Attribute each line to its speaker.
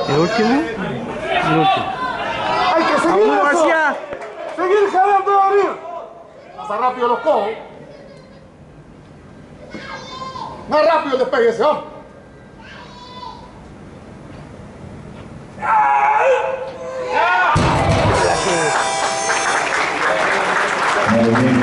Speaker 1: ¿El último? El último.
Speaker 2: Hay que seguir
Speaker 1: ¡Vamos,
Speaker 2: eso.
Speaker 1: García!
Speaker 2: Seguir jalando de arriba. Más rápido los codos. Más rápido el despegue ese, hombre.
Speaker 3: Muy bien.